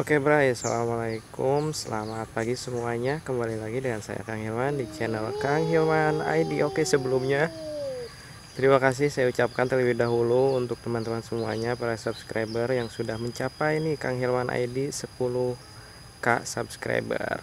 Oke Bray, Assalamualaikum, selamat pagi semuanya. Kembali lagi dengan saya Kang Hilman di channel Kang Hilman ID. Oke, sebelumnya terima kasih saya ucapkan terlebih dahulu untuk teman-teman semuanya, para subscriber yang sudah mencapai nih Kang Hilman ID 10k subscriber.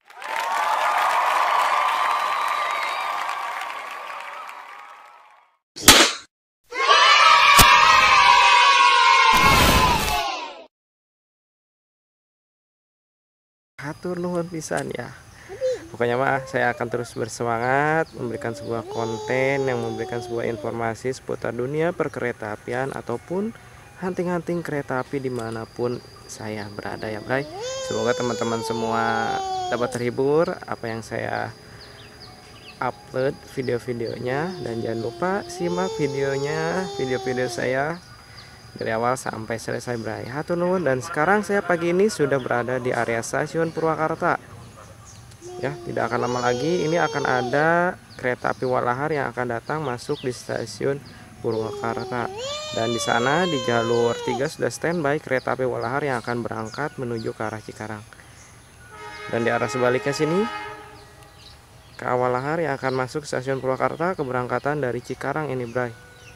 Hatur nuhun pisan ya. Pokoknya mah saya akan terus bersemangat memberikan sebuah konten yang memberikan sebuah informasi seputar dunia perkeretaapian ataupun hunting-hunting kereta api dimanapun saya berada ya Bray. Semoga teman-teman semua dapat terhibur apa yang saya upload video-videonya, dan jangan lupa simak video-video saya dari awal sampai selesai Bray. Hatur nuhun. Dan sekarang saya pagi ini sudah berada di area stasiun Purwakarta. Ya, tidak akan lama lagi ini akan ada kereta api Walahar yang akan datang masuk di stasiun Purwakarta. Dan di sana di jalur 3 sudah standby kereta api Walahar yang akan berangkat menuju ke arah Cikarang. Dan di arah sebaliknya sini KA Walahar yang akan masuk stasiun Purwakarta, keberangkatan dari Cikarang ini Bray.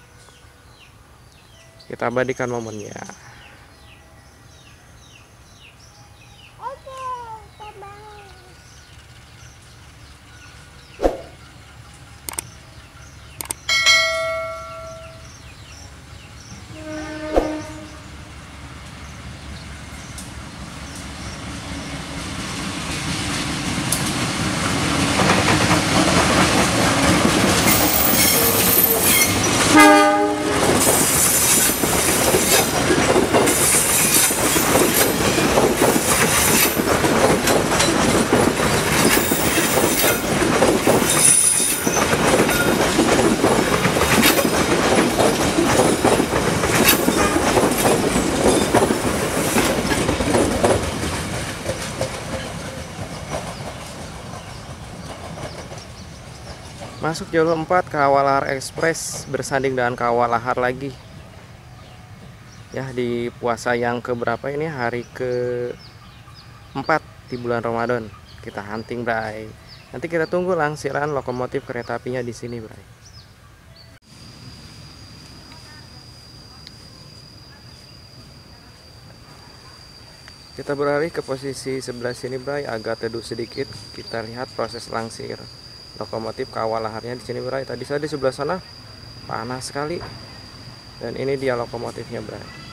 Kita abadikan momennya. Masuk jalur 4 KA Walahar Express bersanding dengan KA Walahar lagi. Ya, di puasa yang keberapa ini, hari ke-4 di bulan Ramadan. Kita hunting Bray. Nanti kita tunggu langsiran lokomotif kereta apinya di sini Bray. Kita beralih ke posisi sebelah sini Bray, agak teduh sedikit. Kita lihat proses langsir lokomotif KA Walaharnya di sini Bray. Tadi saya di sebelah sana panas sekali. Dan ini dia lokomotifnya Bray.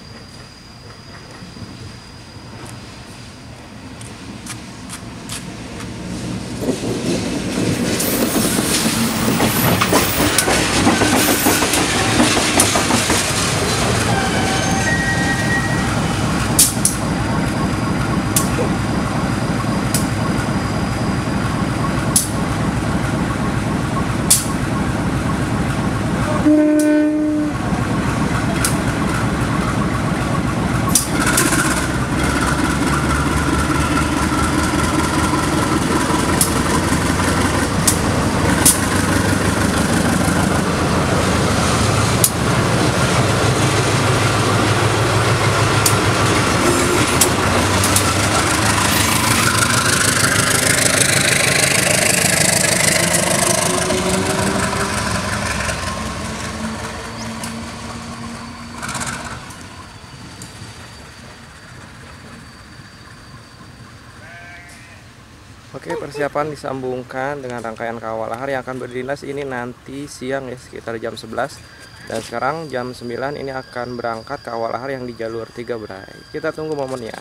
Oke, persiapan disambungkan dengan rangkaian KA Walahar yang akan berdinas ini nanti siang ya, sekitar jam 11. Dan sekarang jam 9 ini akan berangkat KA Walahar yang di jalur 3 Bray. Kita tunggu momennya.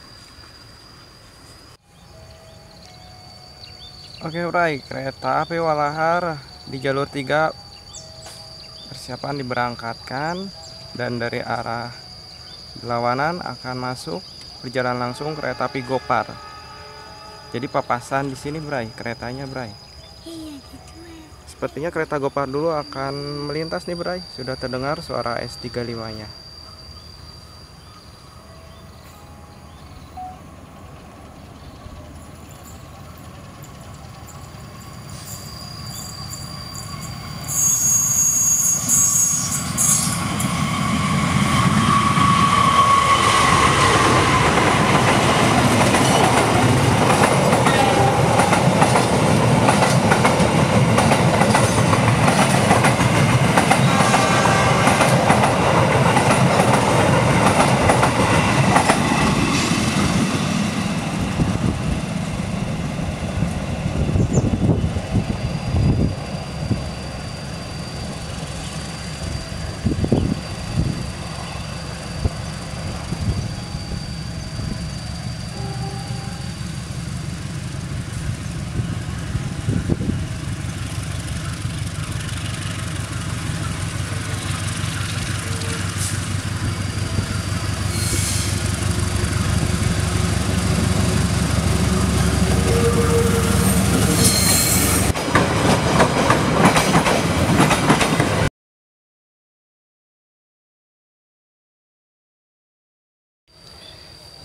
Oke Bray, kereta api Walahar di jalur 3 persiapan diberangkatkan, dan dari arah berlawanan akan masuk berjalan langsung kereta api Gopar. Jadi papasan di sini Bray, keretanya Bray. Iya gitu. Sepertinya kereta Gopar dulu akan melintas nih Bray. Sudah terdengar suara S35-nya.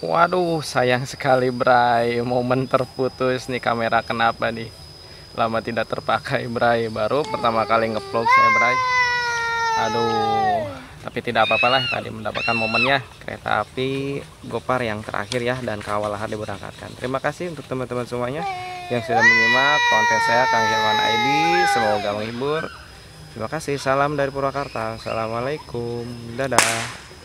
Waduh, sayang sekali Bray, momen terputus nih, kamera kenapa nih? Lama tidak terpakai Bray, baru pertama kali ngevlog saya Bray. Aduh, tapi tidak apa-apa lah, tadi mendapatkan momennya kereta api Gopar yang terakhir ya, dan kewalahan diberangkatkan. Terima kasih untuk teman-teman semuanya yang sudah menyimak konten saya Kang Hilman ID, semoga menghibur. Terima kasih, salam dari Purwakarta. Assalamualaikum, dadah.